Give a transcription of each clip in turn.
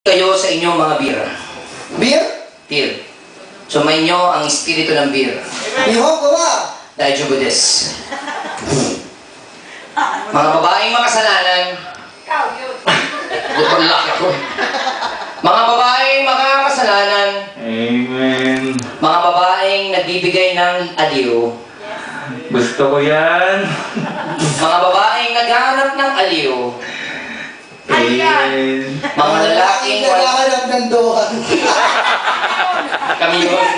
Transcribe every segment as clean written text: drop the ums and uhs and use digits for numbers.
kayo sa inyong mga beer. Beer? Beer. Sumayin nyo ang espiritu ng beer. Nihongo wa! Daiju Buddhist. Mga babaeng makasalanan. Laki ko. Mga babaeng makakasalanan. Amen. Mga babaeng nagbibigay ng aliw. Gusto ko yan. Mga babaeng naghahanap ng aliw. Amen. Mga lalaking naghahanap ng dohan. Kami yun.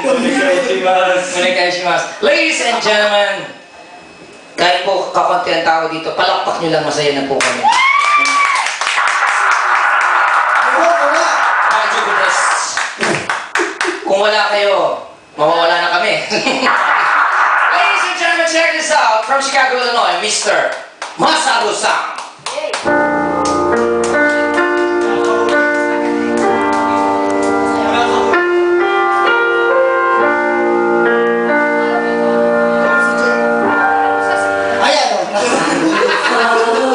Ladies and gentlemen, kahit po kakunti ang tao dito, palakpak nyo lang, masaya na po kami. Kung wala kayo, mawawala na kami. Ladies and gentlemen, check this out. From Chicago, Illinois, Mr. Masaru-san. Ayan o.